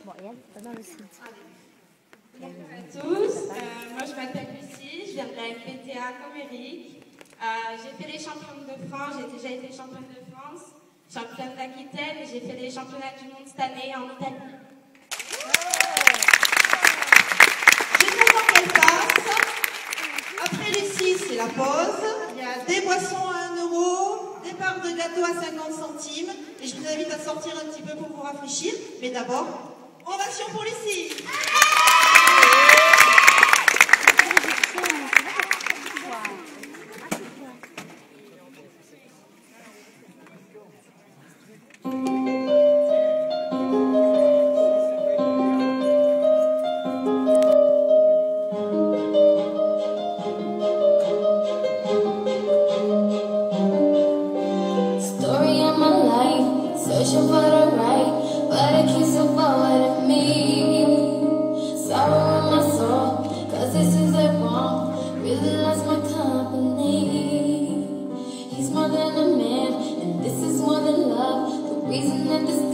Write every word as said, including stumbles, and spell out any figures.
Bon, et elle, pas dans le sud. Bonjour à tous, euh, moi je m'appelle Lucie, je viens de la M P T A comme Eric. Euh, j'ai fait les championnes de France, j'ai déjà été championne de France, championne d'Aquitaine et j'ai fait les championnats du monde cette année en Italie. J'ai content qu'elle passe. Après Lucie, c'est la pause. Il y a des boissons à un euro, des parts de gâteau à cinquante centimes. Et je vous invite à sortir un petit peu pour vous rafraîchir. Mais d'abord, ovation pour Lucie. Searching for the right, but it keeps so far of me. Sorrow in my soul, cause this is it wrong. Really lost my company. He's more than a man, and this is more than love. The reason that this